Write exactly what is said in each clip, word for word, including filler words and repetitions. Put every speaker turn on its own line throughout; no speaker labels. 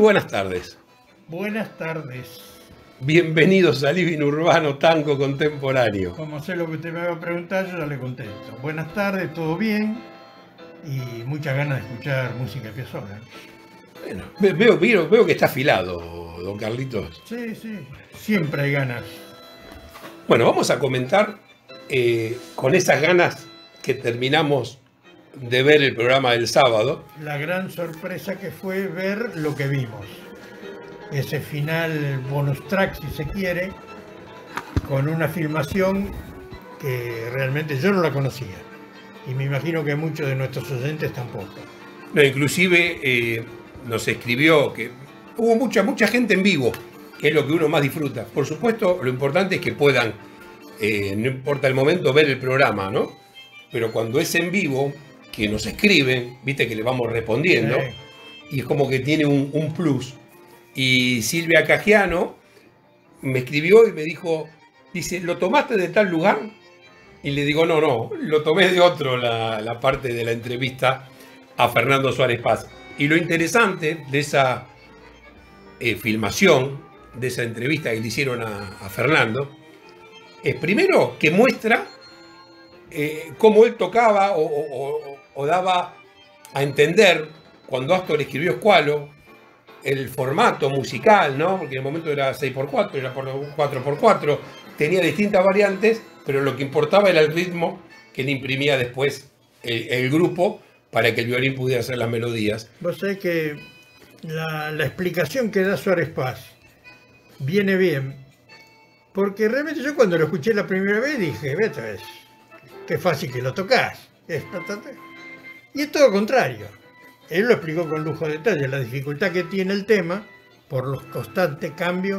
buenas tardes.
Buenas tardes.
Bienvenidos a Living Urbano Tango Contemporáneo.
Como sé lo que usted me va a preguntar, yo ya le contesto. Buenas tardes, todo bien y muchas ganas de escuchar música que sobra.
Bueno, veo, veo, veo que está afilado, don Carlitos.
Sí, sí, siempre hay ganas.
Bueno, vamos a comentar eh, con esas ganas que terminamos de ver el programa del sábado.
La gran sorpresa que fue ver lo que vimos. Ese final bonus track, si se quiere, con una filmación que realmente yo no la conocía. Y me imagino que muchos de nuestros oyentes tampoco.
No, inclusive eh, nos escribió que hubo mucha, mucha gente en vivo, que es lo que uno más disfruta. Por supuesto, lo importante es que puedan, eh, no importa el momento, ver el programa, ¿no? Pero cuando es en vivo, que nos escriben, viste que le vamos respondiendo, sí. Y es como que tiene un, un plus. Y Silvia Cagiano me escribió y me dijo, dice, ¿lo tomaste de tal lugar? Y le digo, no, no, lo tomé de otro, la, la parte de la entrevista a Fernando Suárez Paz. Y lo interesante de esa eh, filmación, de esa entrevista que le hicieron a, a Fernando, es primero que muestra eh, cómo él tocaba o, o, o daba a entender cuando Astor escribió Escualo, el formato musical, ¿no? Porque en el momento era seis por cuatro, era por cuatro por cuatro, tenía distintas variantes, pero lo que importaba era el ritmo que le imprimía después el, el grupo para que el violín pudiera hacer las melodías.
Vos sabés que la, la explicación que da Suárez Paz viene bien, porque realmente yo cuando lo escuché la primera vez dije, esto es, qué fácil que lo tocás. Es, y es todo contrario. Él lo explicó con lujo de detalle, la dificultad que tiene el tema por los constantes cambios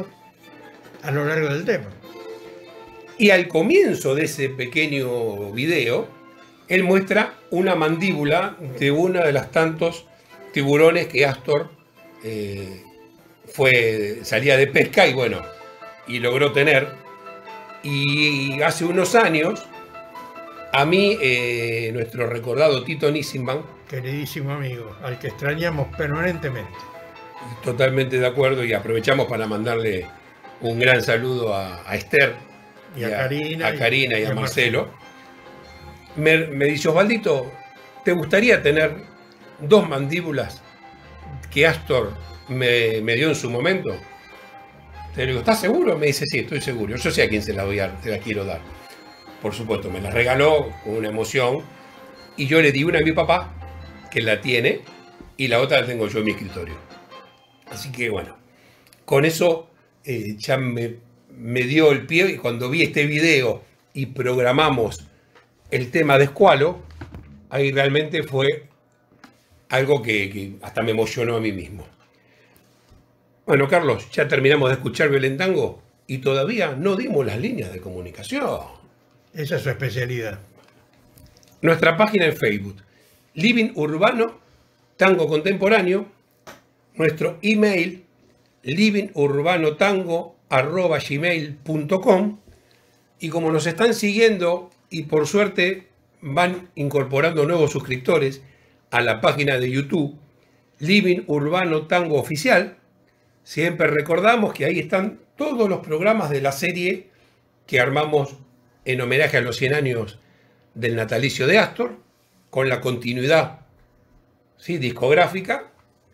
a lo largo del tema.
Y al comienzo de ese pequeño video, él muestra una mandíbula de uno de los tantos tiburones que Astor eh, fue, salía de pesca y bueno, y logró tener. Y hace unos años, a mí, eh, nuestro recordado Tito Nissenbaum,
queridísimo amigo, al que extrañamos permanentemente.
Totalmente de acuerdo y aprovechamos para mandarle un gran saludo a, a Esther
y, y a, a Karina,
a, Karina y, y a Marcelo. Me, me dice, Osvaldito, ¿te gustaría tener dos mandíbulas que Astor me, me dio en su momento? Te digo, ¿estás seguro? Me dice, sí, estoy seguro. Yo sé a quién se la voy a, se la quiero dar. Por supuesto, me la regaló con una emoción y yo le di una a mi papá, que la tiene, y la otra la tengo yo en mi escritorio. Así que bueno, con eso eh, ya me, me dio el pie y cuando vi este video y programamos el tema de Escualo, ahí realmente fue algo que, que hasta me emocionó a mí mismo. Bueno, Carlos, ya terminamos de escuchar Violín Tango y todavía no dimos las líneas de comunicación.
Esa es su especialidad.
Nuestra página en Facebook, Living Urbano Tango Contemporáneo, nuestro email, livingurbanotango arroba gmail punto com, y como nos están siguiendo y por suerte van incorporando nuevos suscriptores a la página de YouTube, Living Urbano Tango Oficial, siempre recordamos que ahí están todos los programas de la serie que armamos en homenaje a los cien años del natalicio de Astor, con la continuidad, ¿sí?, discográfica,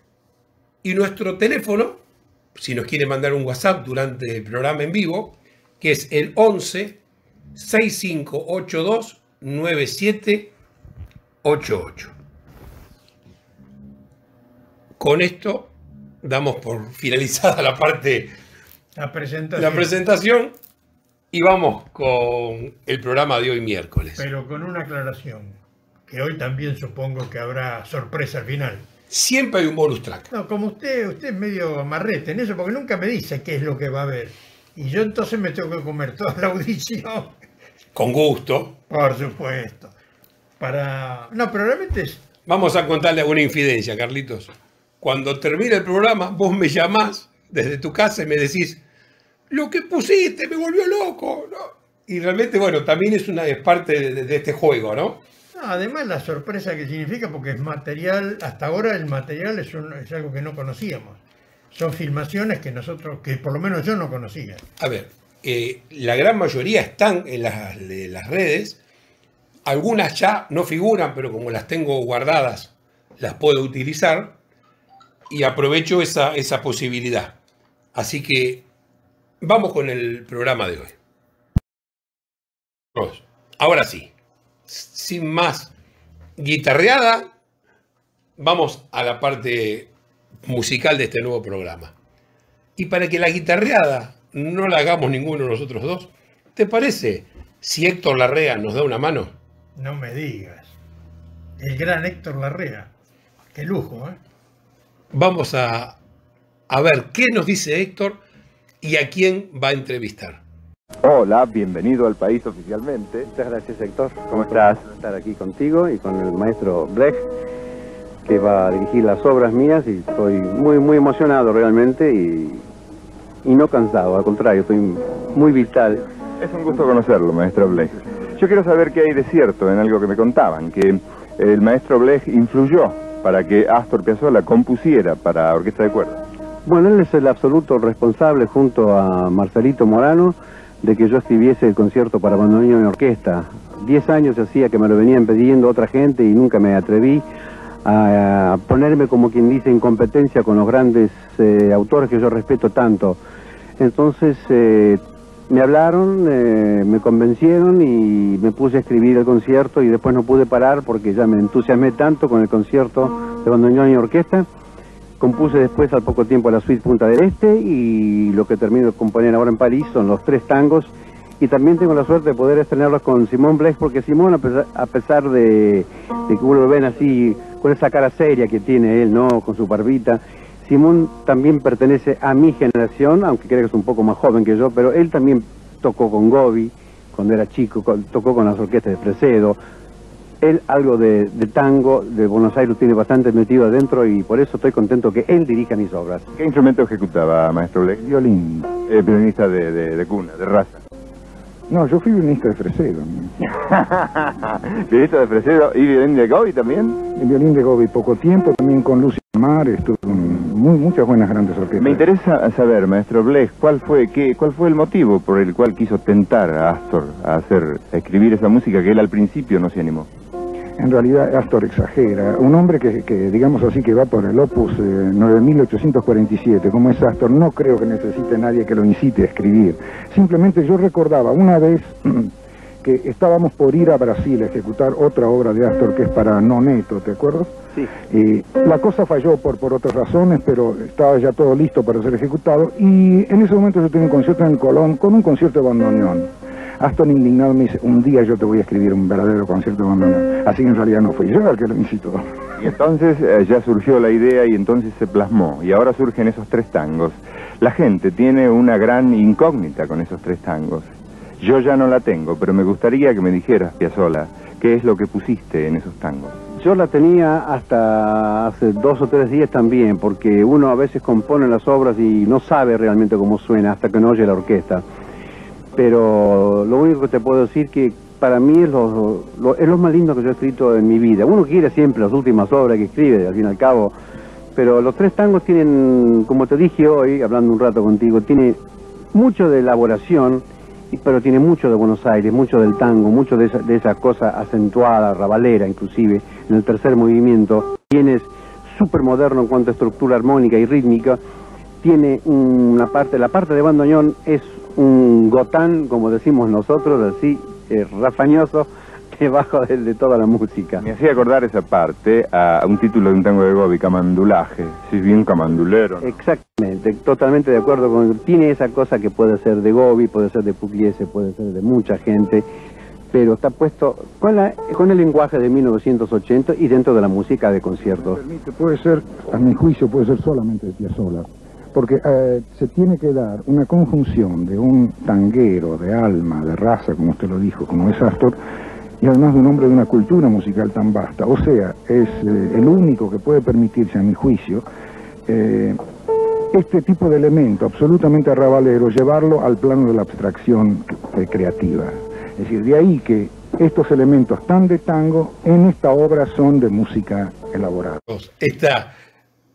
y nuestro teléfono, si nos quiere mandar un WhatsApp durante el programa en vivo, que es el once, sesenta y cinco ochenta y dos, noventa y siete ochenta y ocho. Con esto damos por finalizada la parte,
la presentación.
la presentación y vamos con el programa de hoy miércoles.
Pero con una aclaración, que hoy también supongo que habrá sorpresa al final.
Siempre hay un bonus track.
No, como usted, usted es medio amarrete en eso, porque nunca me dice qué es lo que va a haber. Y yo entonces me tengo que comer toda la audición.
Con gusto.
Por supuesto. Para... No, pero realmente es...
Vamos a contarle una infidencia, Carlitos. Cuando termine el programa, vos me llamás desde tu casa y me decís, lo que pusiste me volvió loco, ¿no? Y realmente, bueno, también es una es parte de, de este juego, ¿no?
No, además la sorpresa que significa, porque es material, hasta ahora el material es, un, es algo que no conocíamos. son filmaciones que nosotros, que por lo menos yo no conocía.
A ver, eh, la gran mayoría están en las, en las redes, algunas ya no figuran, pero como las tengo guardadas, las puedo utilizar y aprovecho esa, esa posibilidad. Así que vamos con el programa de hoy. Ahora sí, sin más guitarreada, vamos a la parte musical de este nuevo programa. Y para que la guitarreada no la hagamos ninguno de nosotros dos, ¿te parece si Héctor Larrea nos da una mano?
No me digas. El gran Héctor Larrea. Qué lujo, ¿eh?
Vamos a, a ver qué nos dice Héctor y a quién va a entrevistar.
Hola, bienvenido al país oficialmente.
Muchas gracias, Héctor. ¿Cómo estás? Estar aquí contigo y con el maestro Blech, que va a dirigir las obras mías, y estoy muy muy emocionado realmente y, y no cansado, al contrario, estoy muy vital.
Es un gusto conocerlo, maestro Blech. Yo quiero saber qué hay de cierto en algo que me contaban, que el maestro Blech influyó para que Astor Piazzolla compusiera para orquesta de cuerdas.
Bueno, él es el absoluto responsable, junto a Marcelito Morano, de que yo escribiese el concierto para bandoneón y orquesta. Diez años hacía que me lo venían pidiendo otra gente y nunca me atreví a ponerme, como quien dice, en competencia con los grandes eh, autores que yo respeto tanto. Entonces eh, me hablaron, eh, me convencieron y me puse a escribir el concierto, y después no pude parar porque ya me entusiasmé tanto con el concierto de bandoneón y orquesta. Compuse después al poco tiempo la suite Punta del Este, y lo que termino de componer ahora en París son los tres tangos. Y también tengo la suerte de poder estrenarlos con Simón Blech, porque Simón, a pesar, a pesar de, de que uno lo ven así, con esa cara seria que tiene él, ¿no?, con su barbita, Simón también pertenece a mi generación, aunque creo que es un poco más joven que yo, pero él también tocó con Gobi cuando era chico, con, tocó con las orquestas de Fresedo. Él algo de, de tango, de Buenos Aires, tiene bastante metido adentro, y por eso estoy contento que él dirija mis obras.
¿Qué instrumento ejecutaba, maestro Blech?
Violín.
Eh, violinista de, de, de cuna, de raza.
No, yo fui violinista de Fresedo.
¿Violinista de Fresedo y violín de Gobi también?
El violín de Gobi poco tiempo, también con Lucio Mar, estuve con muy, muchas buenas grandes orquestas.
Me interesa saber, maestro Blech, ¿cuál fue, qué, cuál fue el motivo por el cual quiso tentar a Astor a hacer, a escribir esa música que él al principio no se animó?
En realidad Astor exagera. Un hombre que, que digamos así, que va por el opus eh, nueve mil ochocientos cuarenta y siete, como es Astor, no creo que necesite nadie que lo incite a escribir. Simplemente yo recordaba una vez que estábamos por ir a Brasil a ejecutar otra obra de Astor que es para Noneto, ¿te acuerdas?
Sí.
Eh, la cosa falló por, por otras razones, pero estaba ya todo listo para ser ejecutado, y en ese momento yo tenía un concierto en el Colón con un concierto de bandoneón. Astor, indignado, me dice, un día yo te voy a escribir un verdadero concierto de bandoneón. Así que en realidad no fui yo el que lo incitó.
Y entonces eh, ya surgió la idea y entonces se plasmó. Y ahora surgen esos tres tangos. La gente tiene una gran incógnita con esos tres tangos. Yo ya no la tengo, pero me gustaría que me dijeras, Piazzolla, qué es lo que pusiste en esos tangos.
Yo la tenía hasta hace dos o tres días también, porque uno a veces compone las obras y no sabe realmente cómo suena hasta que no oye la orquesta. Pero lo único que te puedo decir que para mí es lo, lo, es lo más lindo que yo he escrito en mi vida. Uno quiere siempre las últimas obras que escribe, al fin y al cabo, pero los tres tangos tienen, como te dije hoy, hablando un rato contigo, tiene mucho de elaboración, pero tiene mucho de Buenos Aires, mucho del tango, mucho de esa, de esa cosa acentuada, rabalera inclusive, en el tercer movimiento. Tiene súper moderno en cuanto a estructura armónica y rítmica. Tiene una parte, la parte de bandoneón es un gotán, como decimos nosotros, así, eh, rafañoso, debajo de, de toda la música.
Me hacía acordar esa parte a un título de un tango de Gobi, Camandulaje, si bien camandulero, ¿no?
Exactamente, totalmente de acuerdo con... Tiene esa cosa que puede ser de Gobi, puede ser de Pugliese, puede ser de mucha gente, pero está puesto con, la, con el lenguaje de mil novecientos ochenta y dentro de la música de conciertos.
Permite, puede ser, a mi juicio, puede ser solamente de Piazzolla, porque eh, se tiene que dar una conjunción de un tanguero, de alma, de raza, como usted lo dijo, como es Astor, y además de un hombre de una cultura musical tan vasta. O sea, es eh, el único que puede permitirse, a mi juicio, eh, este tipo de elemento absolutamente arrabalero, llevarlo al plano de la abstracción eh, creativa. Es decir, de ahí que estos elementos tan de tango en esta obra son de música elaborada.
Esta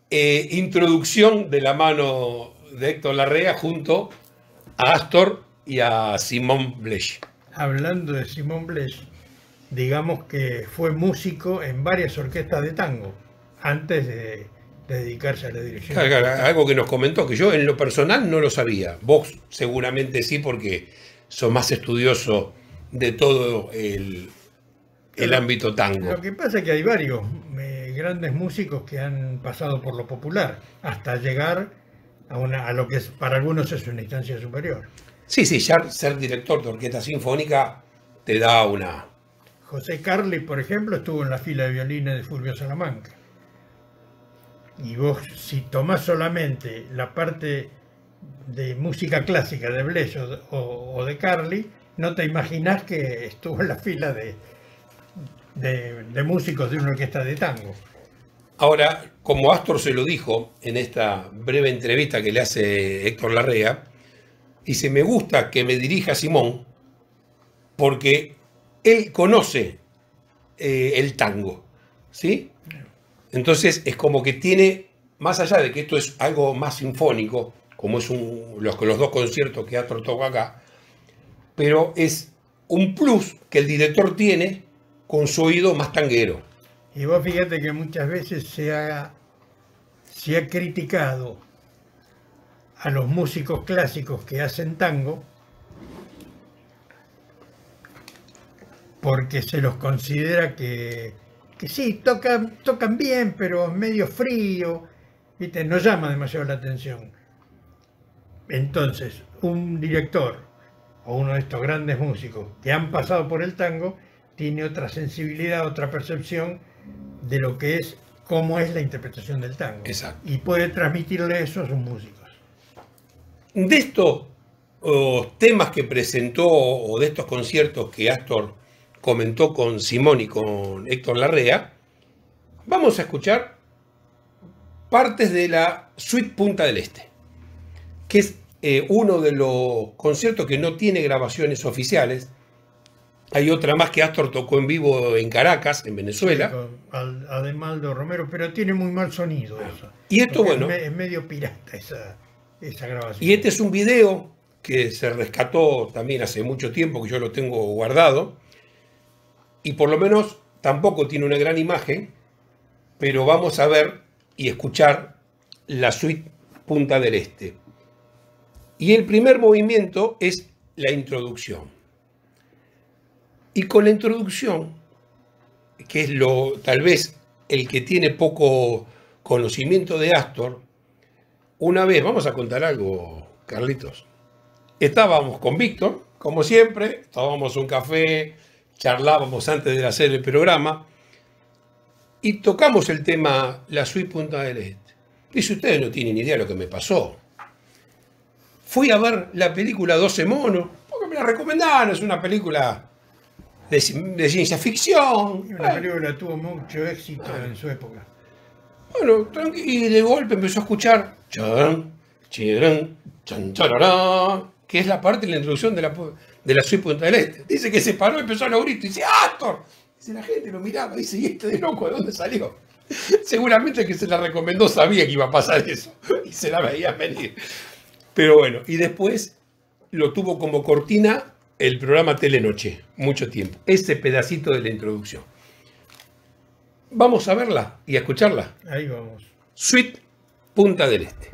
eh, introducción de la mano de Héctor Larrea junto a Astor y a Simón Blech.
Hablando de Simón Blech, digamos que fue músico en varias orquestas de tango antes de, de dedicarse a la dirección.
Claro, claro, algo que nos comentó, que yo en lo personal no lo sabía. Vos seguramente sí, porque sos más estudioso de todo el, el ámbito tango.
Lo que pasa es que hay varios eh, grandes músicos que han pasado por lo popular hasta llegar a, una, a lo que es, para algunos es una instancia superior.
Sí, sí, ya ser director de orquesta sinfónica te da una...
José Carli, por ejemplo, estuvo en la fila de violines de Fulvio Salamanca. Y vos, si tomás solamente la parte de música clásica de Blech o, o de Carli, no te imaginás que estuvo en la fila de, de, de músicos de una orquesta de tango.
Ahora, como Astor se lo dijo en esta breve entrevista que le hace Héctor Larrea, dice, me gusta que me dirija Simón porque él conoce eh, el tango, ¿sí? Entonces es como que tiene, más allá de que esto es algo más sinfónico, como es un, los, los dos conciertos que Astor toca acá, pero es un plus que el director tiene con su oído más tanguero.
Y vos fíjate que muchas veces se ha, se ha criticado a los músicos clásicos que hacen tango porque se los considera que, que sí, tocan, tocan bien, pero medio frío, ¿viste? No llama demasiado la atención. Entonces, un director o uno de estos grandes músicos que han pasado por el tango tiene otra sensibilidad, otra percepción de lo que es, cómo es la interpretación del tango.
Exacto.
Y puede transmitirle eso a sus músicos.
De estos oh, temas que presentó o de estos conciertos que Astor comentó con Simón y con Héctor Larrea, vamos a escuchar partes de la Suite Punta del Este, que es eh, uno de los conciertos que no tiene grabaciones oficiales. Hay otra más que Astor tocó en vivo en Caracas, en Venezuela.
Con Ademaldo Romero, pero tiene muy mal sonido eso.
Y esto,
Porque
bueno...
Es, me, es medio pirata esa, esa grabación.
Y este es un video que se rescató también hace mucho tiempo, que yo lo tengo guardado. Y por lo menos tampoco tiene una gran imagen, pero vamos a ver y escuchar la Suite Punta del Este. Y el primer movimiento es la introducción. Y con la introducción, que es lo tal vez el que tiene poco conocimiento de Astor, una vez, vamos a contar algo, Carlitos. Estábamos con Víctor, como siempre, tomábamos un café, charlábamos antes de hacer el programa y tocamos el tema La Suite Punta del Este. Dice, ustedes no tienen idea de lo que me pasó. Fui a ver la película doce monos, porque me la recomendaron, es una película de, de ciencia ficción.
Y una película que tuvo mucho éxito en su época.
Bueno, y de golpe empezó a escuchar chan, chirán, chan, charará, que es la parte de la introducción de la, de la Suite Punta del Este. Dice que se paró y empezó a los gritos y dice, ¡Astor! Dice, la gente lo miraba, dice, ¿y este de loco de dónde salió? Seguramente el que se la recomendó sabía que iba a pasar eso y se la veía venir. Pero bueno, y después lo tuvo como cortina el programa Telenoche, mucho tiempo. Ese pedacito de la introducción. Vamos a verla y a escucharla.
Ahí vamos.
Suite Punta del Este.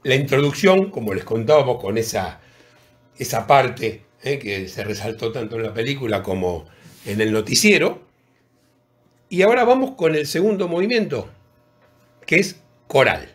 la introducción, como les contábamos, con esa, esa parte eh, que se resaltó tanto en la película como en el noticiero. Y ahora vamos con el segundo movimiento, que es coral.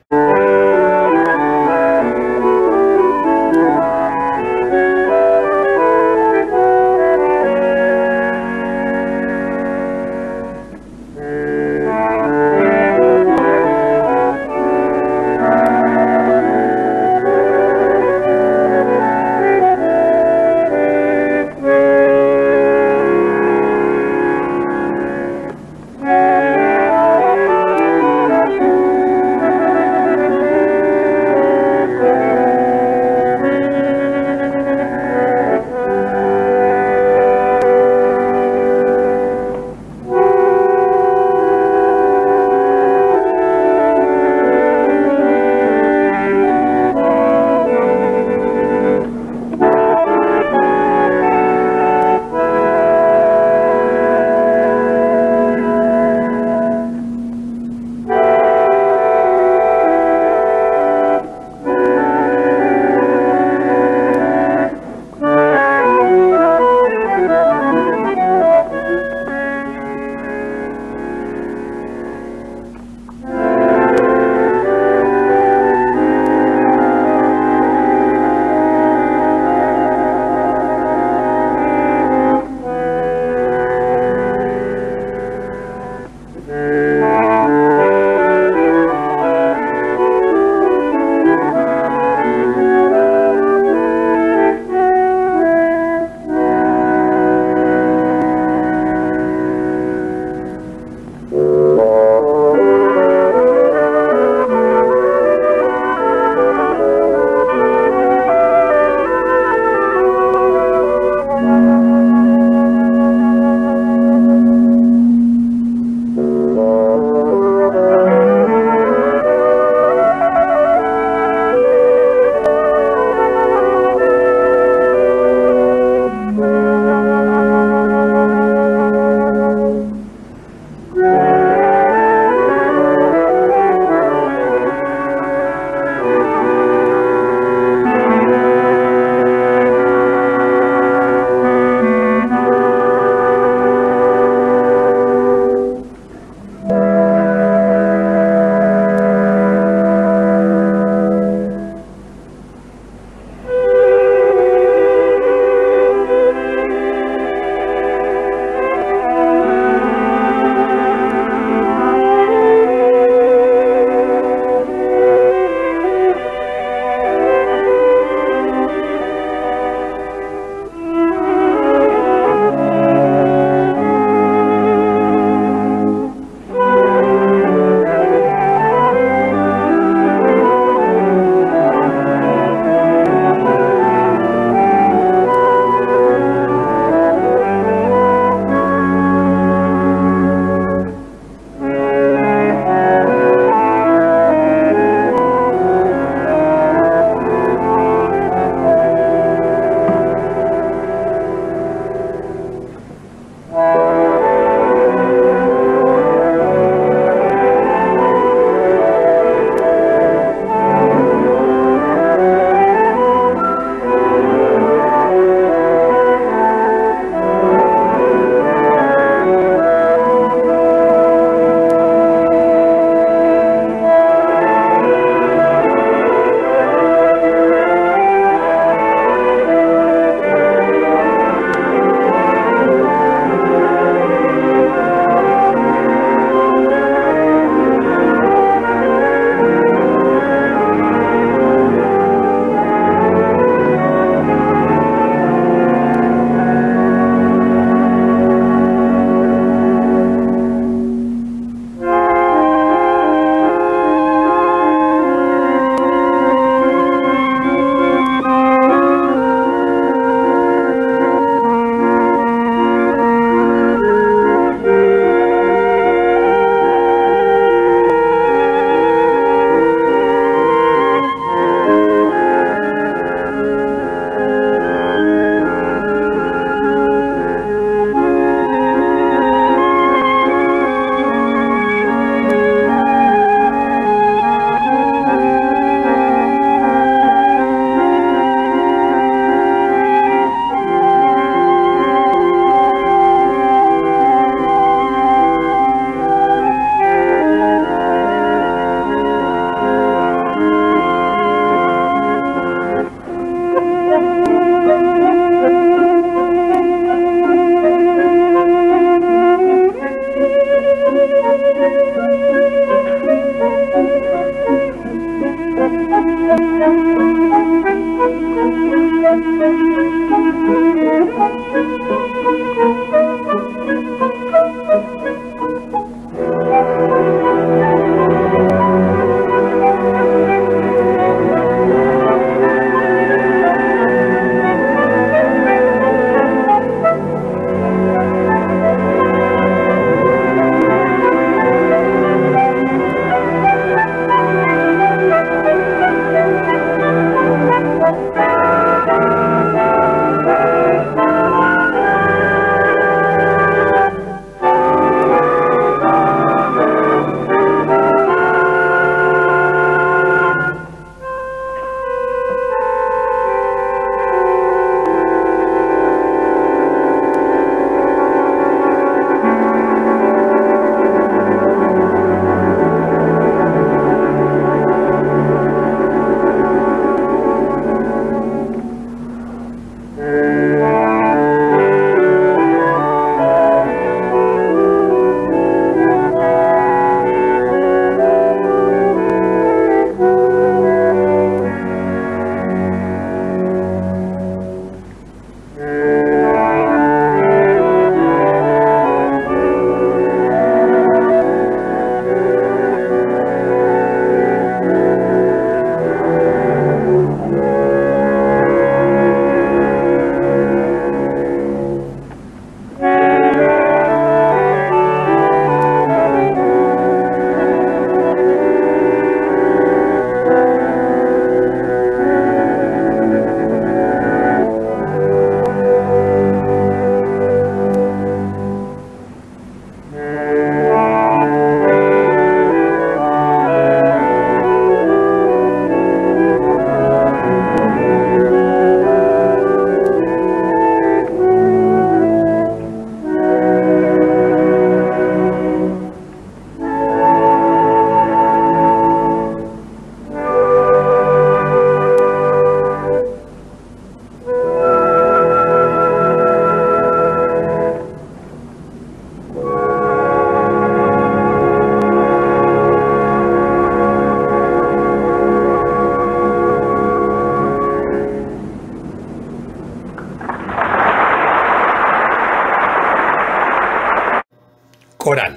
Coral,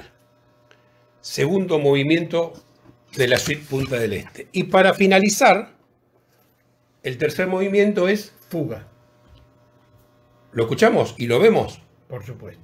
segundo movimiento de la suite Punta del Este. Y para finalizar, el tercer movimiento es
Fuga,
¿lo escuchamos y lo vemos?
por supuesto.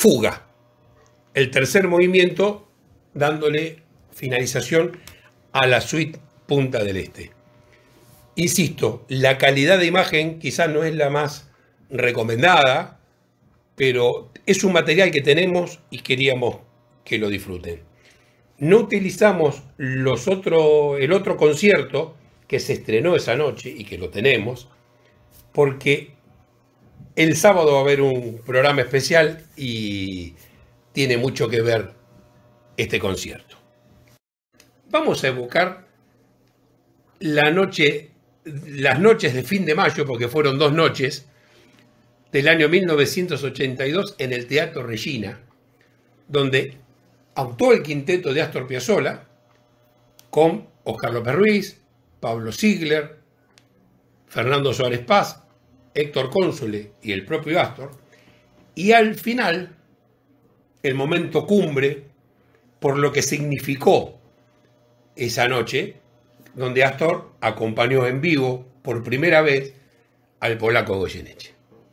Fuga, el tercer movimiento dándole finalización a la suite Punta del Este. Insisto, la calidad de imagen quizás no es la más recomendada, pero es un material que tenemos y queríamos que lo disfruten. No utilizamos los otro, el otro concierto que se estrenó esa noche y que lo tenemos, porque el sábado va a haber un programa especial y tiene mucho que ver este concierto. Vamos a evocar la noche, las noches de fin de mayo, porque fueron dos noches, del año mil novecientos ochenta y dos en el Teatro Regina, donde actuó el quinteto de Astor Piazzolla con Oscar López Ruiz, Pablo Ziegler, Fernando Suárez Paz, Héctor Cónsole y el propio Astor, y al final, el momento cumbre, por lo que significó esa noche, donde Astor acompañó en vivo por primera vez al polaco Goyeneche.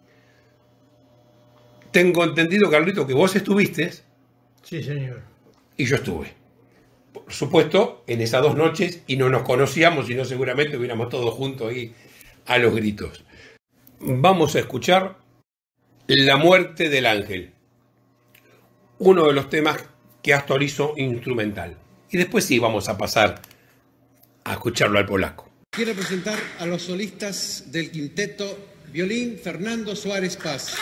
Tengo entendido, Carlito, que vos estuviste.
Sí, señor.
Y yo estuve. Por supuesto, en esas dos noches, y no nos conocíamos, sino seguramente hubiéramos todos juntos ahí a los gritos. Vamos a escuchar La muerte del ángel, uno de los temas que Astor hizo instrumental. Y después sí vamos a pasar a escucharlo al polaco.
Quiero presentar a los solistas del quinteto violín Fernando Suárez Paz.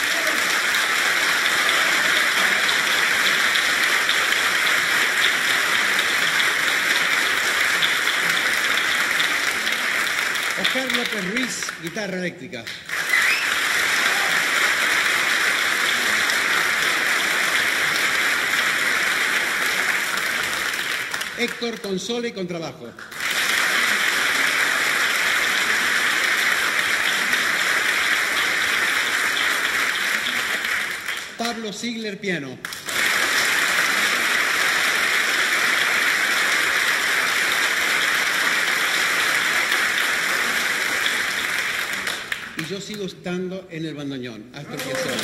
Oscar López Ruiz, guitarra eléctrica. Héctor Cónsole, contrabajo. Pablo Ziegler, piano. Y yo sigo estando en el bandoneón, Astor Piazzolla.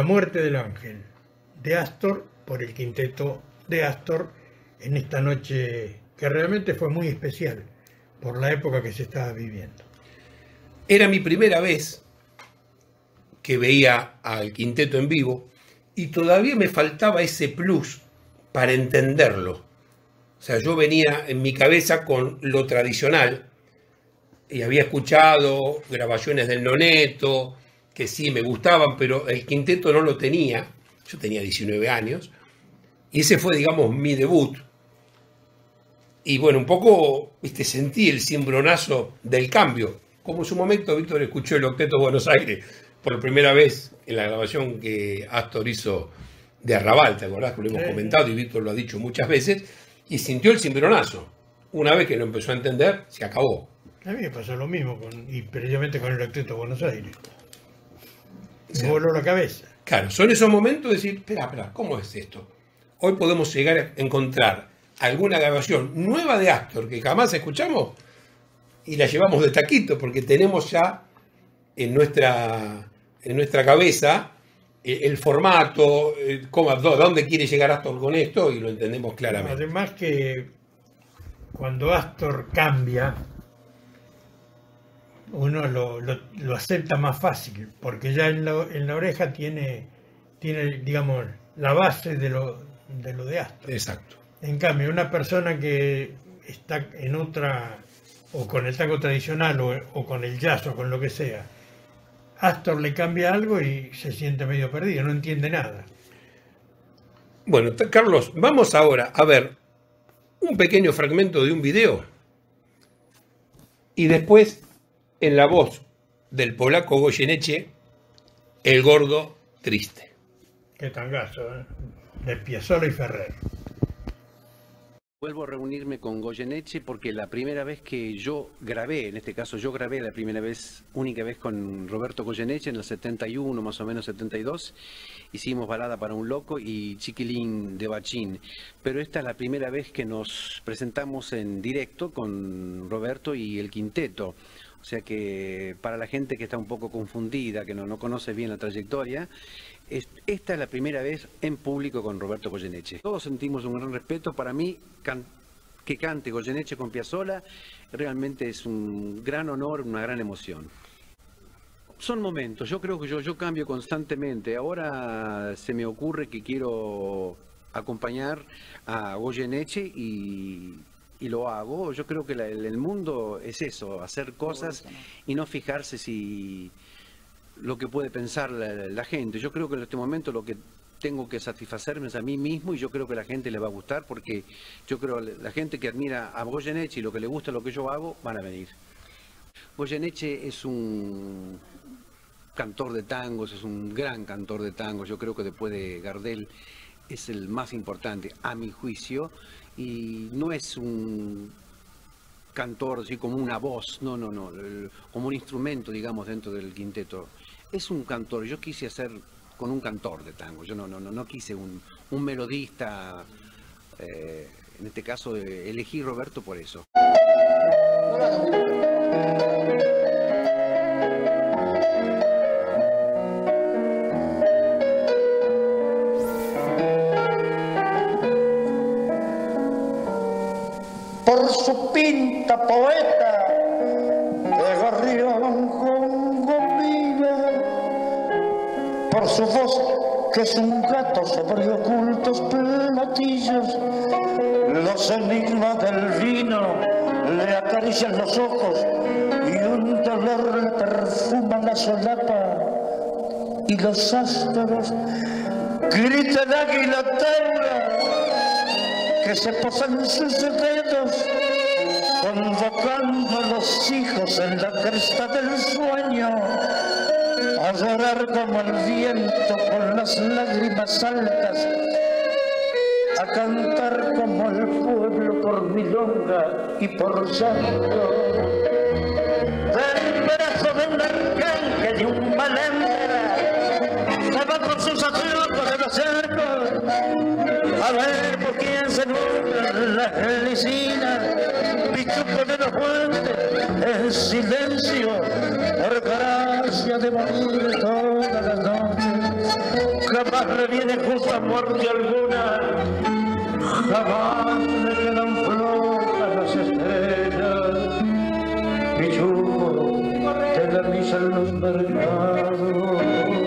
muerte del ángel de Astor por el quinteto de Astor en esta noche que realmente fue muy especial por la época que se estaba viviendo.
Era mi primera vez que veía al quinteto en vivo y todavía me faltaba ese plus para entenderlo. O sea, yo venía en mi cabeza con lo tradicional y había escuchado grabaciones del Noneto, que sí me gustaban, pero el quinteto no lo tenía. Yo tenía diecinueve años y ese fue, digamos, mi debut. Y bueno, un poco, viste, sentí el cimbronazo del cambio. Como en su momento Víctor escuchó el Octeto Buenos Aires por primera vez en la grabación que Astor hizo de Arrabal, ¿te acordás? Que lo hemos sí. comentado y Víctor lo ha dicho muchas veces, y sintió el cimbronazo. Una vez que lo empezó a entender, se acabó.
A mí me pasó lo mismo, con, y precisamente con el Octeto Buenos Aires. Me voló la cabeza.
Claro, son esos momentos de decir, espera, espera, ¿cómo es esto? Hoy podemos llegar a encontrar alguna grabación nueva de Astor que jamás escuchamos y la llevamos de taquito porque tenemos ya en nuestra, en nuestra cabeza el, el formato, el, cómo, dónde quiere llegar Astor con esto y lo entendemos claramente.
Además que cuando Astor cambia, uno lo, lo, lo acepta más fácil, porque ya en la, en la oreja tiene, tiene, digamos, la base de lo de, lo de Astor.
Exacto.
En cambio, una persona que está en otra, o con el tango tradicional, o, o con el jazz, o con lo que sea, Astor le cambia algo y se siente medio perdido, no entiende nada.
Bueno, Carlos, vamos ahora a ver un pequeño fragmento de un video y después, en la voz del polaco Goyeneche, El Gordo Triste.
Qué tangazo, ¿eh? De Piazzolla y Ferrer.
Vuelvo a reunirme con Goyeneche porque la primera vez que yo grabé, en este caso yo grabé la primera vez, única vez con Roberto Goyeneche en el setenta y uno, más o menos setenta y dos, hicimos Balada para un Loco y Chiquilín de Bachín, pero esta es la primera vez que nos presentamos en directo con Roberto y el quinteto. O sea que para la gente que está un poco confundida, que no, no conoce bien la trayectoria, es, esta es la primera vez en público con Roberto Goyeneche. Todos sentimos un gran respeto. Para mí, can, que cante Goyeneche con Piazzolla realmente es un gran honor, una gran emoción. Son momentos, yo creo que yo, yo cambio constantemente. Ahora se me ocurre que quiero acompañar a Goyeneche y... y lo hago. Yo creo que la, el mundo es eso, hacer cosas y no fijarse si lo que puede pensar la, la gente. Yo creo que en este momento lo que tengo que satisfacerme es a mí mismo y yo creo que a la gente le va a gustar porque yo creo que la gente que admira a Goyeneche y lo que le gusta lo que yo hago van a venir. Goyeneche es un cantor de tangos, es un gran cantor de tangos. Yo creo que después de Gardel es el más importante a mi juicio. Y no es un cantor así como una voz, no, no, no, como un instrumento, digamos, dentro del quinteto. Es un cantor, yo quise hacer con un cantor de tango, yo no, no, no, no quise un, un melodista, eh, en este caso eh, elegí Roberto por eso.
Por su pinta poeta de gorrión con gomina, por su voz que es un gato sobre ocultos platillos, los enigmas del vino le acarician los ojos y un dolor le perfuma la solapa y los astros gritan águila taura que se posan sus dedos, convocando a los hijos en la cresta del sueño, a llorar como el viento con las lágrimas altas, a cantar como el pueblo por milonga y por llanto, del brazo de un arcángel y un malandra, se va por sus asuntos de los cercos, a ver por quién se nublan las glicinas, pichuco de los puentes, en silencio, por gracia de morir todas las noches. jamás le viene justa muerte alguna, jamás le quedan flojas las estrellas. Pichuco, te la misa en los mercados.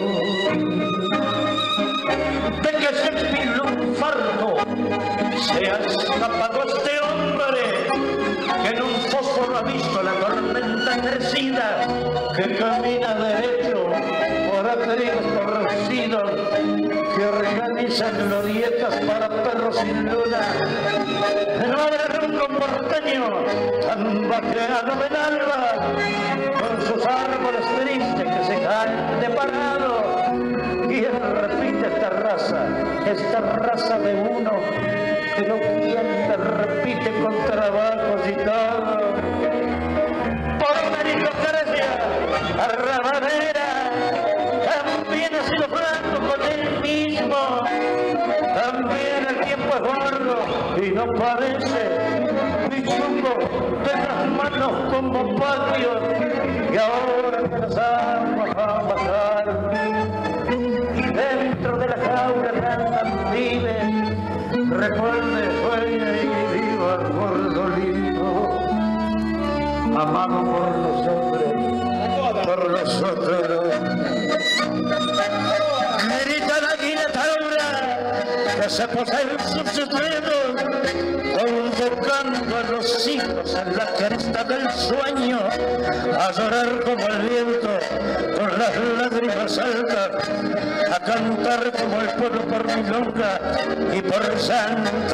De que se pilló un fardo, se ha escapado este hombre, que en un fósforo ha visto la tormenta crecida, que camina derecho por atrigos torcidos, que organiza glorietas para perros sin luna. No habrá nunca un porteño tan vaqueado del alba, con sus árboles tristes que se caen de parado. ¿Quién repite esta raza, esta raza de uno, pero quién te repite con trabajos y todo? Por meritocracia arrabalera, también ha sido franco con él mismo, también el tiempo es gordo y no parece pichuco de las manos como patio, y ahora que las aguas van a bajar y dentro de la jaula cantan vive, recuerde, sueña y viva el gordo lindo, amado por los hombres, por los otros. Grita la guinetaura que se posa en sus dedos, convocando a los hijos en la cresta del sueño, a llorar como el viento con las lágrimas altas, a cantar como el pueblo por milonga y por santo.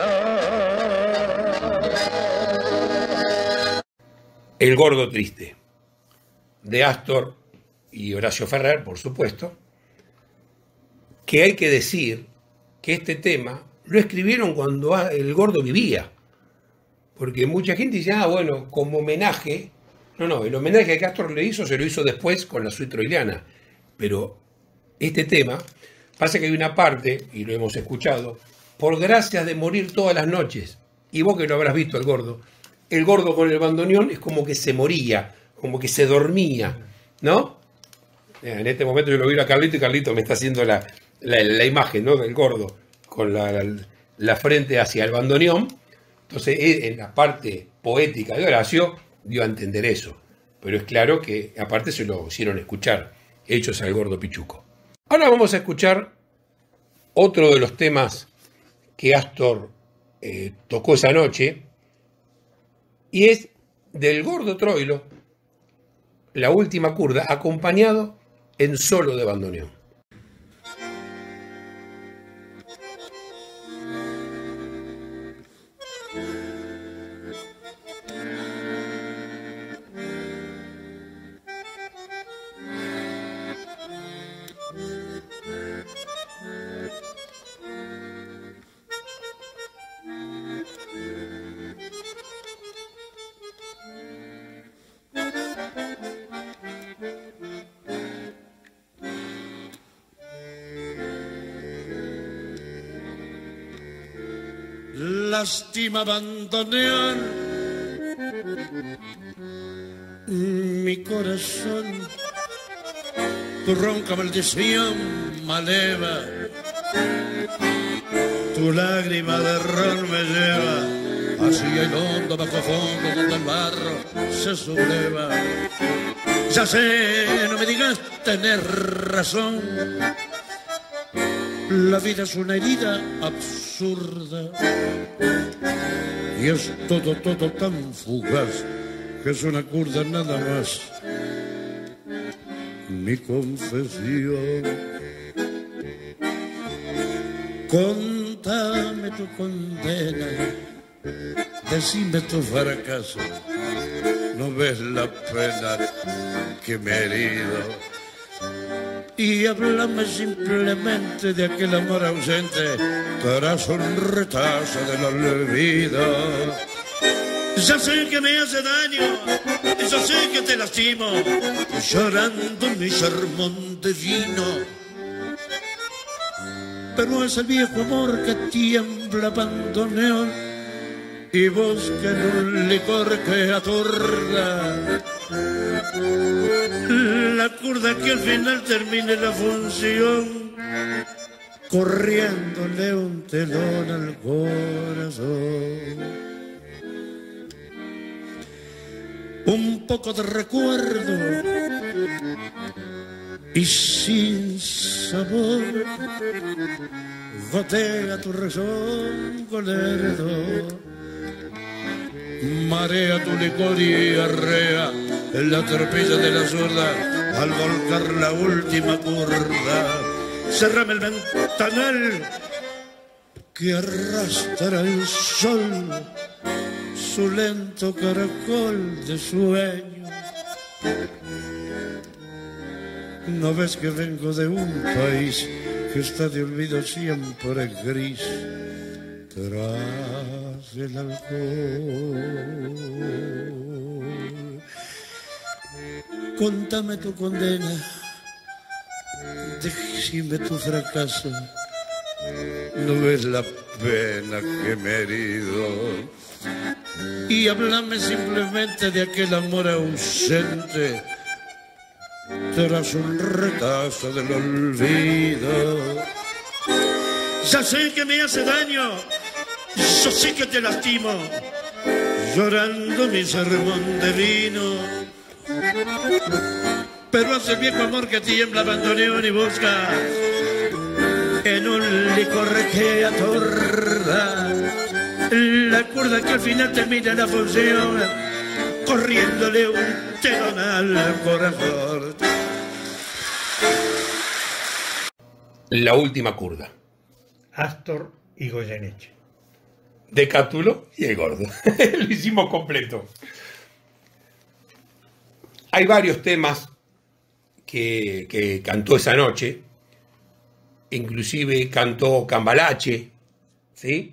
El gordo triste, de Astor y Horacio Ferrer, por supuesto, que hay que decir que este tema lo escribieron cuando el gordo vivía, porque mucha gente dice, ah, bueno, como homenaje. No, no, el homenaje que Astor le hizo se lo hizo después con la suite troiliana, pero este tema, pasa que hay una parte, y lo hemos escuchado, por gracias de morir todas las noches, y vos que lo habrás visto el gordo, el gordo con el bandoneón es como que se moría, como que se dormía, ¿no? En este momento yo lo veo a Carlito y Carlito me está haciendo la, la, la imagen, ¿no?, del gordo con la, la, la frente hacia el bandoneón. Entonces en la parte poética de Horacio dio a entender eso, pero es claro que aparte se lo hicieron escuchar, hechos al gordo pichuco. Ahora vamos a escuchar otro de los temas que Astor eh, tocó esa noche, y es del gordo Troilo, La última curda, acompañado en solo de bandoneón.
Lástima bandoneón, mi corazón, tu ronca maldición maleva, tu lágrima de ron me lleva hacia el hondo bajo fondo donde el barro se subleva. Ya sé, no me digas tener razón, la vida es una herida absurda y es todo, todo tan fugaz que es una curda nada más. Mi confesión, contame tu condena, decime tu fracaso, no ves la pena que me he herido. Y háblame simplemente de aquel amor ausente tras un retazo del olvido. Ya sé que me hace daño, yo sé que te lastimo, llorando mi sermón divino. Pero es el viejo amor que tiembla bandoneón y busca en un licor que atorda la curda que al final termine la función. corriéndole un telón al corazón. Un poco de recuerdo y sin sabor gotea tu razón con lerdo, marea tu licor y arrea en la tropilla de la zurda al volcar la última curva. Cerrame el ventanal que arrastra el sol su lento caracol de sueño. ¿No ves que vengo de un país que está de olvido siempre gris tras el alcohol? Contame tu condena, decime tu fracaso. ¿No ves la pena que me he herido? Y háblame simplemente de aquel amor ausente tras un retazo del olvido. Ya sé que me hace daño, yo sé que te lastimo, llorando mi sermón de vino. Pero hace el viejo amor que tiembla, abandoneón y busca en un licor que atorda la cuerda que al final termina la función, corriéndole un telón al corazón.
La última curda.
Astor y Goyeneche.
De Cátulo y el Gordo. Lo hicimos completo. Hay varios temas que, que cantó esa noche. Inclusive cantó Cambalache, ¿sí?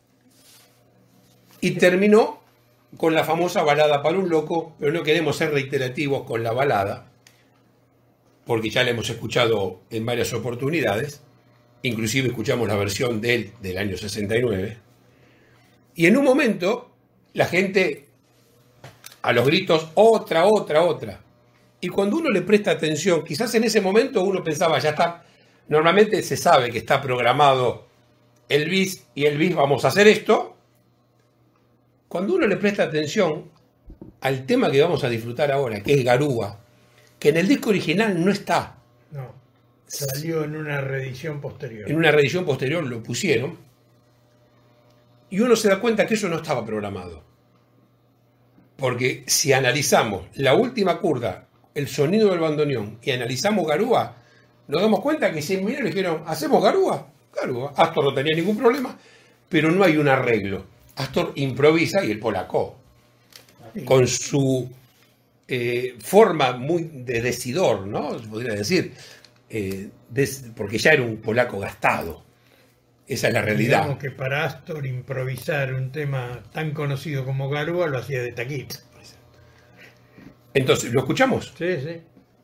Y terminó con la famosa balada para un loco, pero no queremos ser reiterativos con la balada, porque ya la hemos escuchado en varias oportunidades, inclusive escuchamos la versión de él del año sesenta y nueve, y en un momento la gente a los gritos, otra, otra, otra, y cuando uno le presta atención, quizás en ese momento uno pensaba, ya está, normalmente se sabe que está programado el bis y el bis vamos a hacer esto. Cuando uno le presta atención al tema que vamos a disfrutar ahora, que es Garúa, que en el disco original no está.
No, salió en una reedición posterior.
En una reedición posterior lo pusieron. Y uno se da cuenta que eso no estaba programado. Porque si analizamos la última curda, el sonido del bandoneón, y analizamos Garúa, nos damos cuenta que si miren le dijeron, ¿hacemos Garúa? Garúa. Astor no tenía ningún problema, pero no hay un arreglo. Astor improvisa y el polaco, con su eh, forma muy de decidor, ¿no? Se podría decir, eh, des, porque ya era un polaco gastado. Esa es la realidad.
Digamos que para Astor improvisar un tema tan conocido como Garúa lo hacía de taquito.
Entonces, ¿lo escuchamos?
Sí, sí.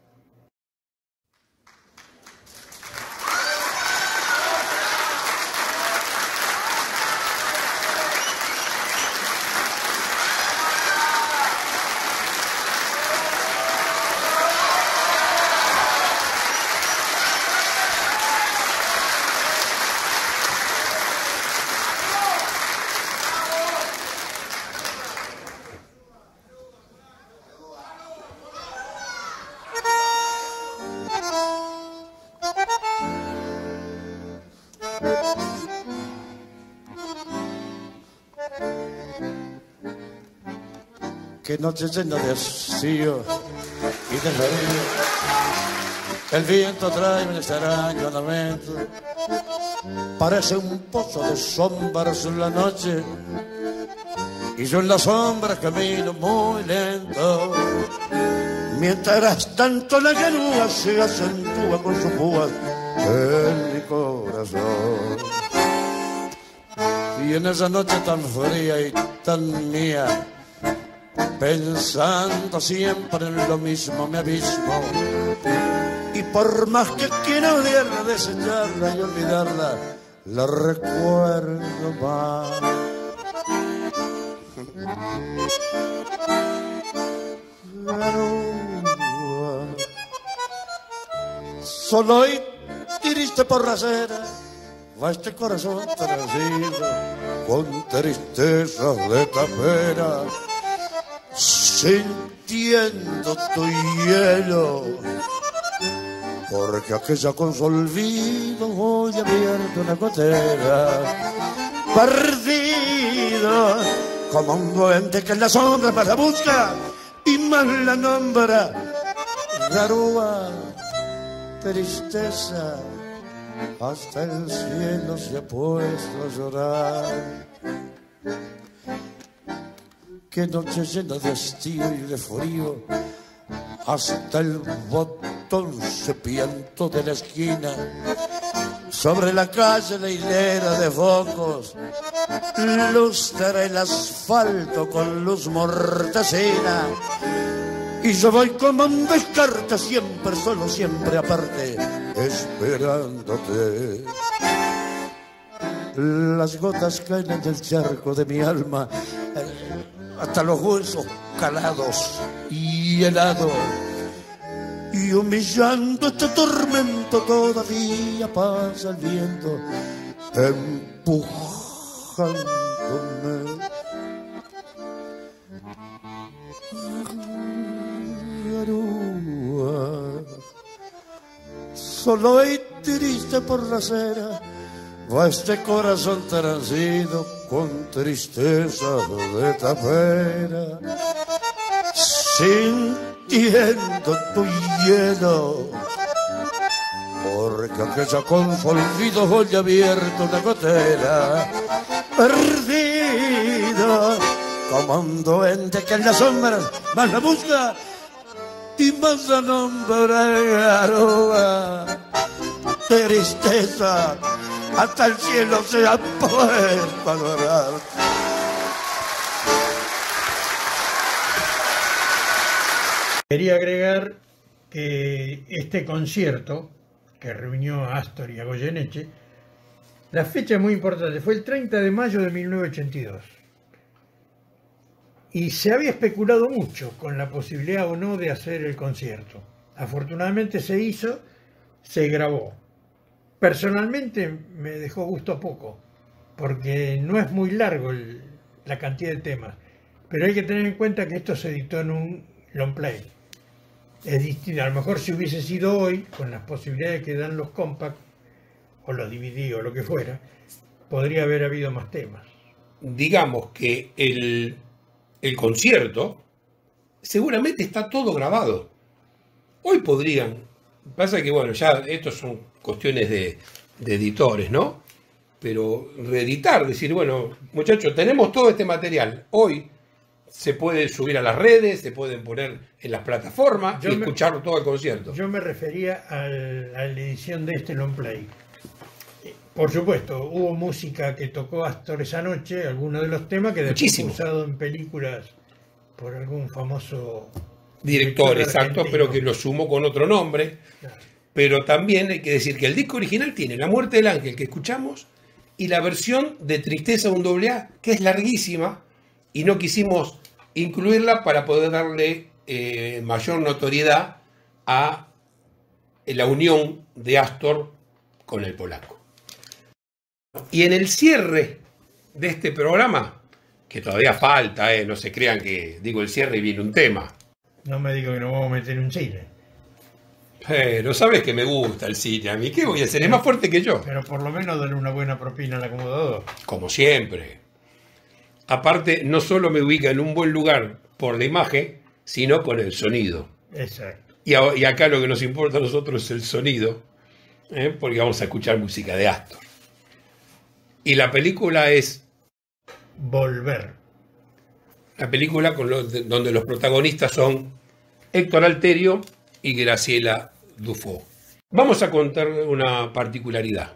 Qué noche llena de hastío y de frío. El viento trae un extraño lamento. Parece un pozo de sombras en la noche y yo en las sombras camino muy lento. Mientras tanto la llanura se acentúa con sus púas en mi corazón. Y en esa noche tan fría y tan mía, pensando siempre en lo mismo me abismo. Y por más que quiera odiarla, desecharla y olvidarla, la recuerdo más. Garúa, solo y triste por la acera, va este corazón transido con tristezas de tapera, sintiendo tu hielo, porque aquella con su olvido hoy ha abierto una gotera, perdido como un duende que en la sombra más la busca y más la nombra. Garúa, tristeza, hasta el cielo se ha puesto a llorar. Qué noche llena de hastío y de frío, hasta el botón cepiento de la esquina. Sobre la calle la hilera de focos lustra el asfalto con luz mortecina. Y yo voy como un descarte, siempre solo, siempre aparte, esperándote. Las gotas caen en el charco de mi alma, hasta los huesos calados y helados. Y humillando este tormento todavía pasa el viento, empujándome. Garúa, solo y triste por la acera, va este corazón transido con tristeza de tapera, sintiendo tu hielo, porque aquella con su olvido hoy ha abierto una gotera, perdido como un duende que en las sombras más la busca y más la nombra. Garúa, tristeza, hasta el cielo se ha puesto a llorar.
Quería agregar que este concierto que reunió a Astor y a Goyeneche, la fecha es muy importante, fue el treinta de mayo de mil novecientos ochenta y dos. Y se había especulado mucho con la posibilidad o no de hacer el concierto. Afortunadamente se hizo, se grabó. Personalmente me dejó gusto poco, porque no es muy largo el, la cantidad de temas. Pero hay que tener en cuenta que esto se editó en un long play. Es distinto, a lo mejor si hubiese sido hoy, con las posibilidades que dan los compact, o los D V D o lo que fuera, podría haber habido más temas.
Digamos que el, el concierto seguramente está todo grabado. Hoy podrían, pasa que bueno, ya estos son cuestiones de, de editores, ¿no? Pero reeditar, decir, bueno, muchachos, tenemos todo este material, hoy se puede subir a las redes, se pueden poner en las plataformas yo y me, escuchar todo el concierto.
Yo me refería al, a la edición de este long play. Por supuesto, hubo música que tocó Astor esa noche, algunos de los temas que después fue usado en películas por algún famoso
director, exacto, pero que lo sumó con otro nombre. Claro. Pero también hay que decir que el disco original tiene La muerte del ángel que escuchamos y la versión de Tristeza de un doble A, que es larguísima y no quisimos incluirla para poder darle eh, mayor notoriedad a la unión de Astor con el polaco. Y en el cierre de este programa, que todavía falta, eh, no se crean que digo el cierre y viene un tema.
No me digo que nos vamos a meter en un cine.
Pero sabes que me gusta el cine a mí. ¿Qué voy a hacer? Es más fuerte que yo.
Pero por lo menos darle una buena propina al acomodador.
Como siempre. Aparte, no solo me ubica en un buen lugar por la imagen, sino con el sonido.
Exacto.
Y, a, y acá lo que nos importa a nosotros es el sonido, ¿eh? Porque vamos a escuchar música de Astor. Y la película es
Volver.
La película con los, donde los protagonistas son Héctor Alterio y Graciela Dufaux. Vamos a contar una particularidad.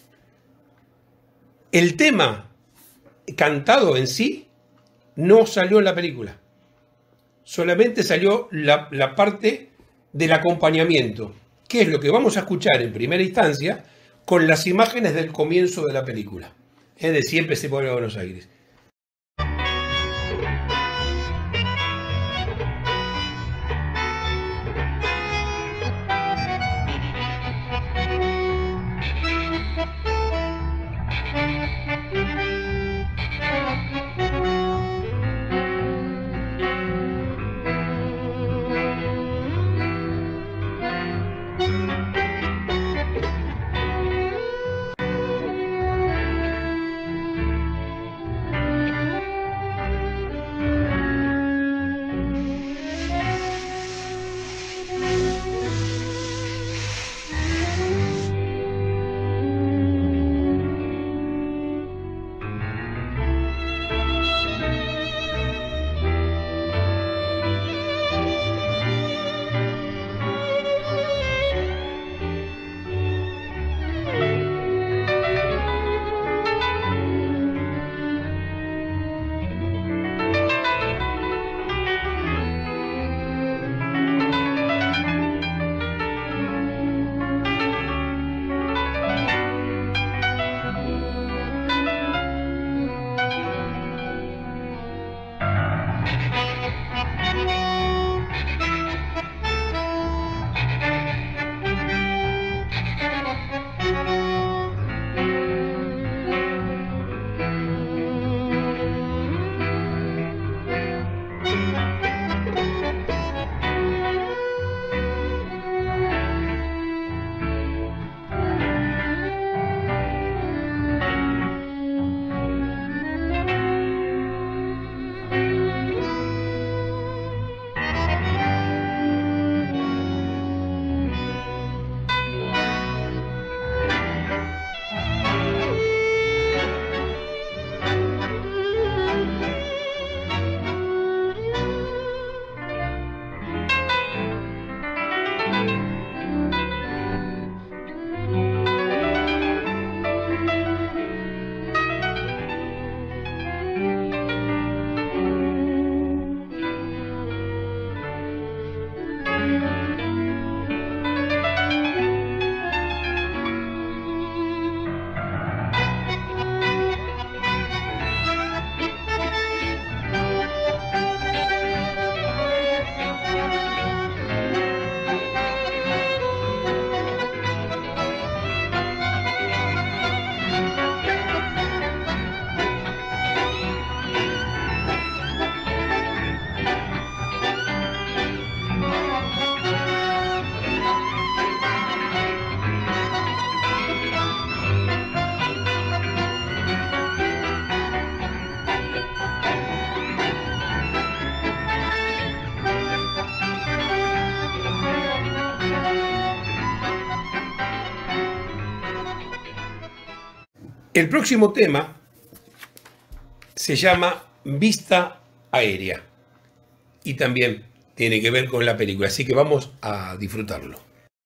El tema cantado en sí no salió en la película. Solamente salió la, la parte del acompañamiento, que es lo que vamos a escuchar en primera instancia con las imágenes del comienzo de la película. Es de Siempre se vuelve a Buenos Aires. El próximo tema se llama Vista Aérea y también tiene que ver con la película, así que vamos a disfrutarlo.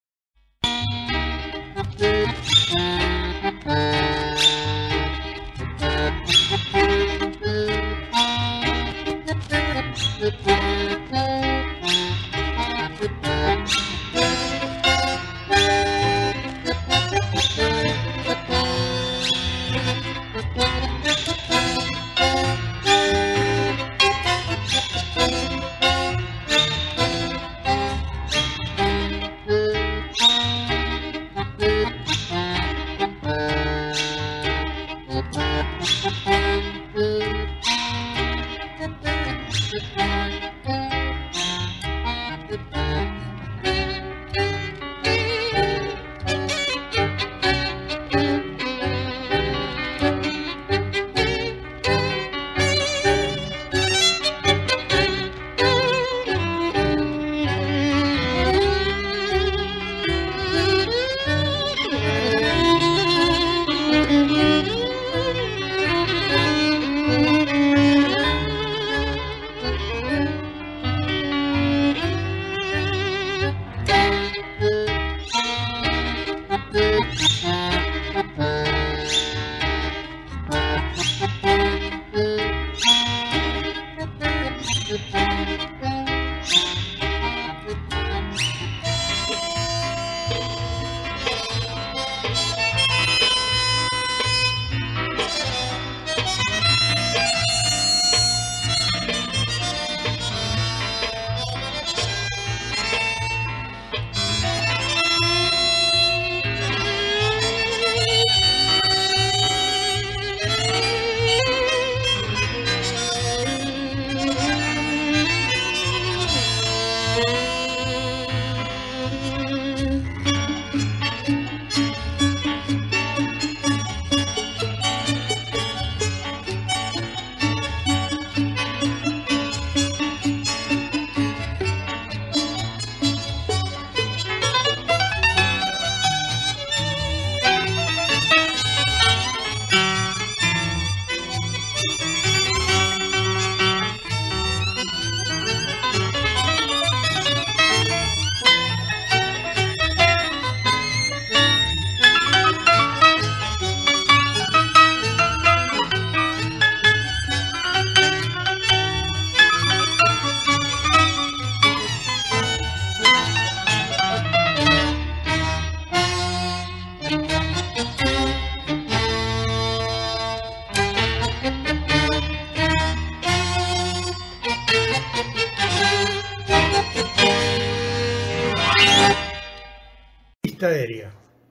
Aérea.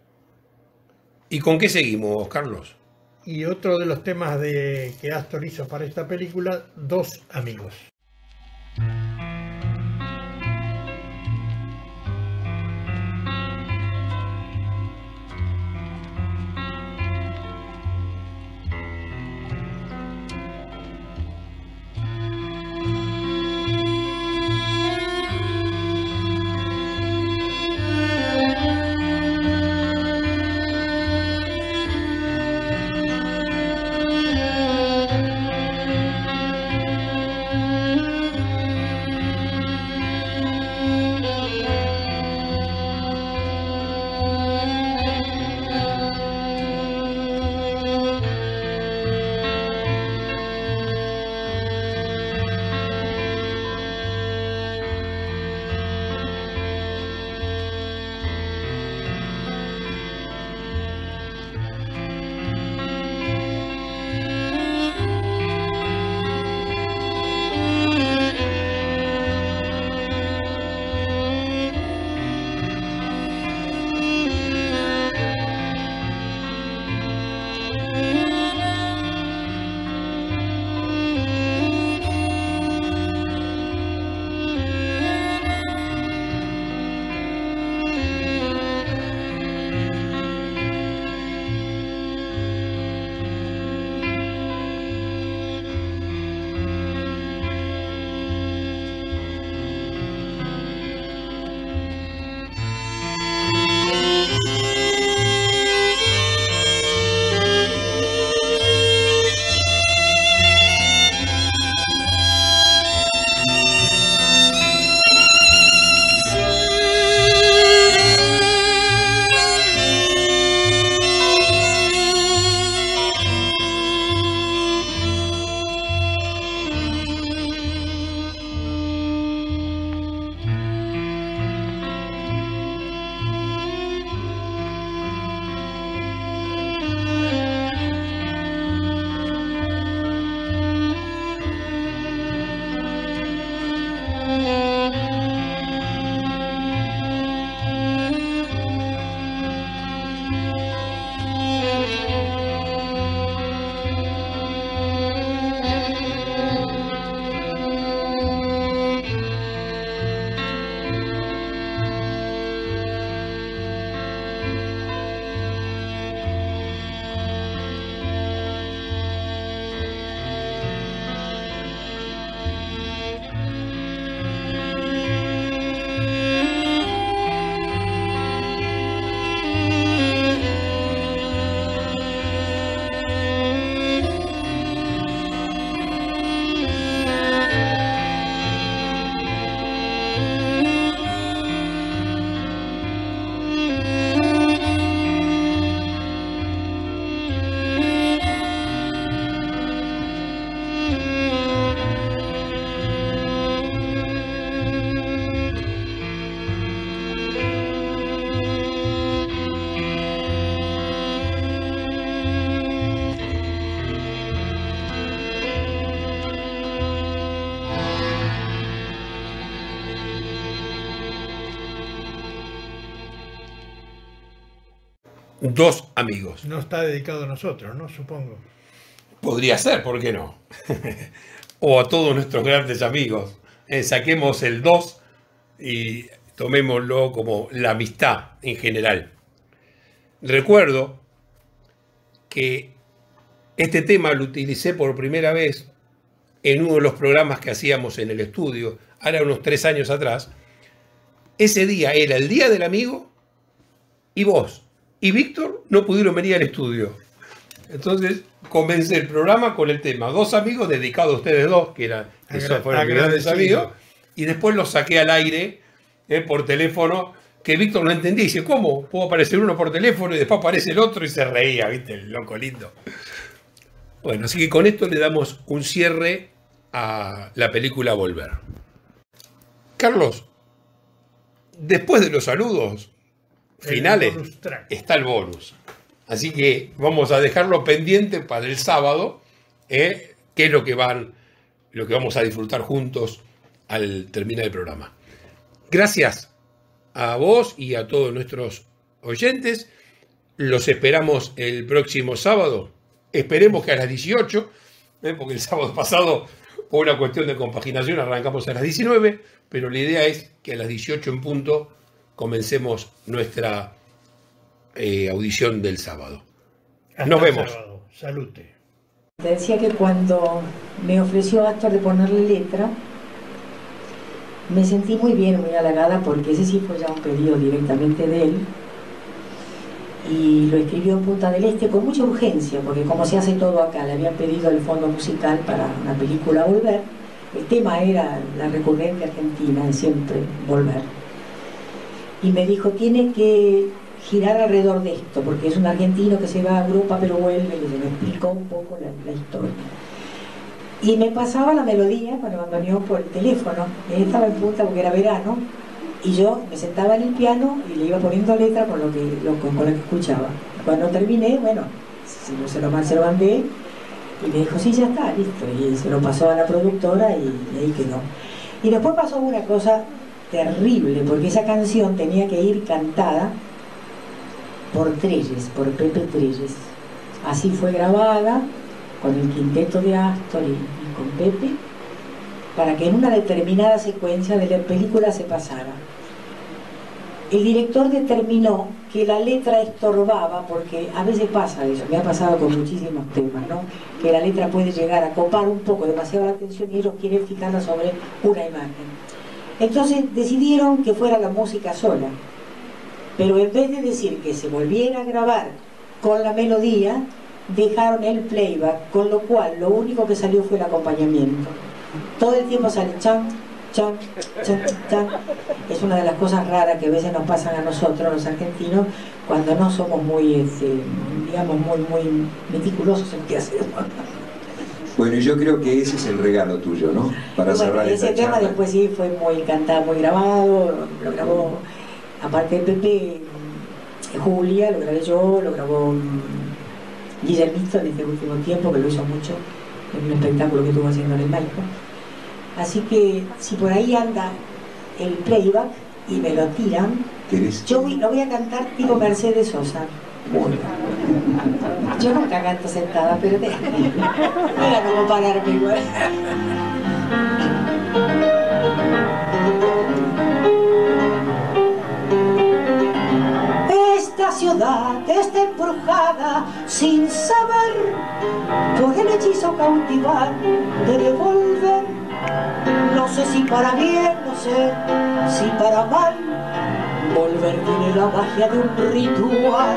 ¿Y con qué seguimos, Carlos?
Y otro de los temas de, que Astor hizo para esta película, Dos amigos.
Dos amigos.
No está dedicado a nosotros, ¿no? Supongo.
Podría ser, ¿por qué no? O a todos nuestros grandes amigos. Eh, saquemos el dos y tomémoslo como la amistad en general. Recuerdo que este tema lo utilicé por primera vez en uno de los programas que hacíamos en el estudio, ahora unos tres años atrás. Ese día era el Día del Amigo y vos y Víctor no pudieron venir al estudio. Entonces comencé el programa con el tema Dos amigos dedicados a ustedes dos, que, era, que
Agra
fueron mis grandes amigos, y después los saqué al aire eh, por teléfono, que Víctor no entendía y dice, ¿cómo? Puedo aparecer uno por teléfono y después aparece el otro, y se reía, ¿viste? El loco lindo. Bueno, así que con esto le damos un cierre a la película Volver. Carlos, después de los saludos finales está el bonus. Así que vamos a dejarlo pendiente para el sábado, ¿eh? que es lo que, van, lo que vamos a disfrutar juntos al terminar el programa. Gracias a vos y a todos nuestros oyentes. Los esperamos el próximo sábado. Esperemos que a las dieciocho, ¿eh? porque el sábado pasado, por una cuestión de compaginación, arrancamos a las diecinueve, pero la idea es que a las dieciocho en punto comencemos nuestra eh, audición del sábado.
Hasta
Nos vemos.
Sábado. Salute.
Te decía que cuando me ofreció Astor de ponerle letra, me sentí muy bien, muy halagada, porque ese sí fue ya un pedido directamente de él. Y lo escribió en Punta del Este con mucha urgencia, porque como se hace todo acá, le habían pedido el fondo musical para una película Volver. El tema era la recurrente argentina de siempre Volver. Y me dijo, tiene que girar alrededor de esto, porque es un argentino que se va a Europa pero vuelve, y me explicó un poco la, la historia. Y me pasaba la melodía cuando me abandoneó por el teléfono. Él estaba en Punta porque era verano, y yo me sentaba en el piano y le iba poniendo letra con lo que, lo, con, con lo que escuchaba. Cuando terminé, bueno, se lo, se lo, se lo mandé, y me dijo, sí, ya está, listo. Y se lo pasó a la productora y, y ahí quedó. Y después pasó una cosa terrible, porque esa canción tenía que ir cantada por Trelles, por Pepe Trelles. Así fue grabada, con el quinteto de Astor y, y con Pepe, para que en una determinada secuencia de la película se pasara. El director determinó que la letra estorbaba, porque a veces pasa eso, me ha pasado con muchísimos temas, ¿no? Que la letra puede llegar a copar un poco demasiado la atención y ellos quieren fijarla sobre una imagen. Entonces decidieron que fuera la música sola, pero en vez de decir que se volviera a grabar con la melodía, dejaron el playback, con lo cual lo único que salió fue el acompañamiento. Todo el tiempo sale chan, chan, chan, chan. Es una de las cosas raras que a veces nos pasan a nosotros, los argentinos, cuando no somos muy, este, digamos, muy, muy meticulosos en qué hacemos.
Bueno, y yo creo que ese es el regalo tuyo, ¿no? Para
bueno,
cerrar esta
ese tema
charla.
después sí fue muy cantado, muy grabado, lo grabó, aparte de Pepe, Julia, lo grabé yo, lo grabó Guillermito en este último tiempo, que lo hizo mucho en un espectáculo que estuvo haciendo en el Maipo. Así que si por ahí anda el playback y me lo tiran,
¿Querés?
yo voy, lo voy a cantar tipo Mercedes Sosa.
Bueno.
Yo nunca canto sentada, pero te... mira cómo pararme igual. Esta ciudad está embrujada sin saber por el hechizo cautivar de devolver. No sé si para bien, no sé si para mal. Volver tiene la magia de un ritual.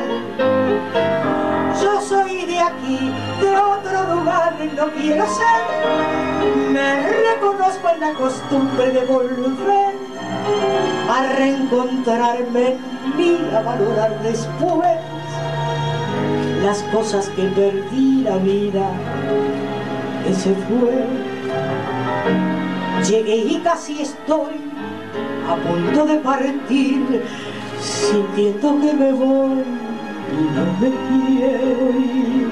Yo soy de aquí, de otro lugar, no quiero ser. Me reconozco en la costumbre de volver a reencontrarme en mí, a valorar después las cosas que perdí, la vida que se fue. Llegué y casi estoy a punto de partir, sintiendo que me voy y no me quiero ir.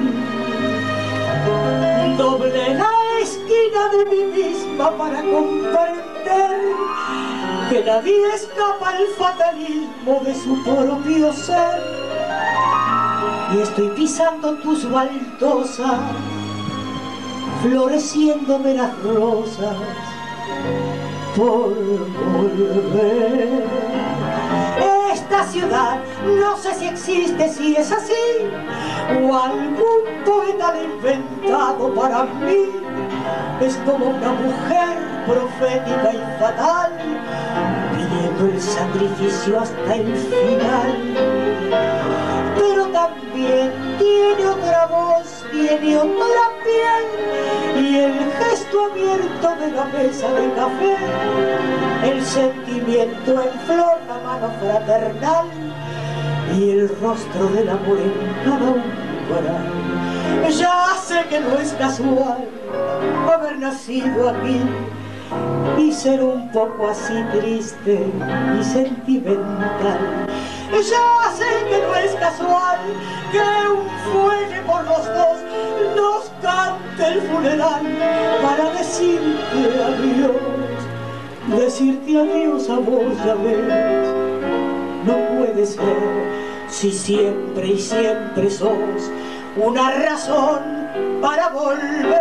Doblé la esquina de mí misma para comprender que nadie escapa al fatalismo de su propio ser.
y estoy pisando tus baldosas, floreciéndome las rosas por volver. Esta ciudad no sé si existe, si es así, o algún poeta la ha inventado para mí. Es como una mujer profética y fatal, pidiendo el sacrificio hasta el final. Pero también tiene otra voz, tiene otra piel, y el gesto abierto de la mesa de café, el sentimiento en flor, la mano fraternal, y el rostro del amor en cada umbral. Ya sé que no es casual haber nacido aquí y ser un poco así triste y sentimental. Ya sé que no es casual que un fuelle por los dos nos cante el funeral para decirte adiós, decirte adiós a vos, ya ves. No puede ser si siempre y siempre sos una razón para volver.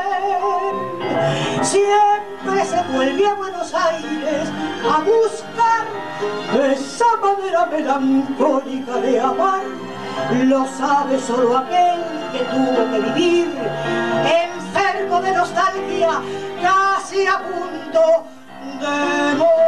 Siempre se vuelve a Buenos Aires a buscar esa manera melancólica de amar. Lo sabe solo aquel que tuvo que vivir enfermo de nostalgia, casi a punto de morir.